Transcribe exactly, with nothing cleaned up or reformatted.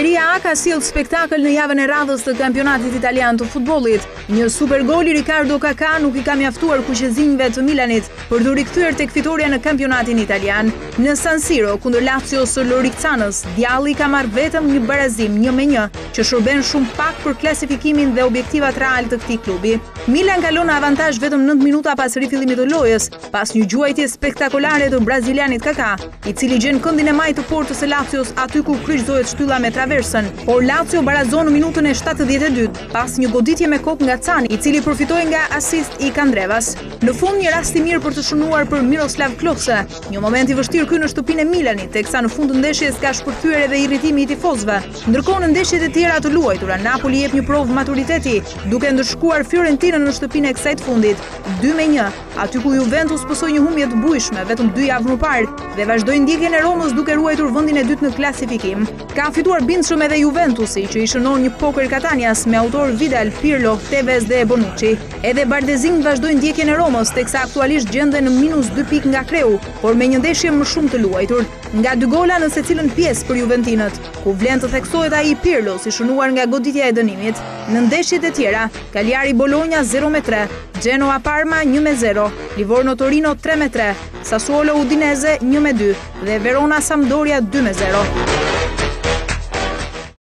Serie A ka sjellë spektakël në javën e radhës të kampionatit italian të futbollit. Një supergol i Ricardo Kaká nuk i ka mjaftuar kuqezimve të Milanit për të rikthyer tek fitoria në kampionatin italian. Në San Siro kundër Lazio së Loricanës, djalli ka marrë vetëm një barazim një me një, që shërben shumë pak për klasifikimin dhe objektivat real të këtij klubi. Milan kalon në avantazh vetëm nëntë minuta pas rifillimit të lojës, pas një gjuajtje spektakolare të brazilianit Kaká, i cili gjen këndin e majtë të portës së Lazios aty ku kryqëzohet shtylla me traversën, por Lazio barazon në minutën e shtatëdhjetë e dytë pas një goditje me kokë nga Cani, i cili përfitoi nga asist i Kandrevas. Në fund një rast i mirë për të shënuar për Miroslav Klose, një moment i vështirë ky në shtëpinë e Milanit, teksa në fund të ndeshjes ka shpërthyer edhe irritimi i tifozëve. Ndërkohë në ndeshjet e tjera të luajtura, Napoli jep një provë maturiteti, duke ndëshkuar Fiorentinën në shtëpinë e kësaj të fundit, dy me një, aty ku Juventus pësoi një humbje të bujshme vetëm dy javë më parë dhe vazhdoi ndjekjen e Romës duke ruajtur vendin e dytë në klasifikim. Ka fituar bindshëm edhe Juventusi, që i shënon një poker Catanias me autor Vidal, Pirlo, Tevez dhe Bonucci. Edhe Bardezin vazhdoi ndjekjen e Romës, teksa aktualisht gjenden në minus dy pikë nga kreu, por me një ndeshje më shumë të luajtur. Nga dy gola në secilën pjesë për Juventinët, ku vlen të theksohet ai Pirlo si shënuar nga goditja e dënimit. Në ndeshjet e tjera, Cagliari Bologna zero me tre, Genoa Parma një me zero, Livorno Torino tre me tre, Sassuolo Udinese një me dy dhe Verona Sampdoria dy me zero.